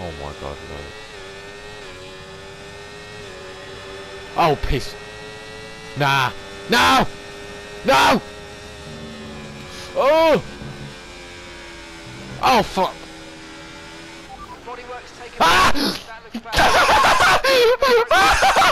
Oh my god, no. Oh, piss. Nah. No! No! Oh! Oh, fuck. Bodywork's taken. Ah! That looks bad.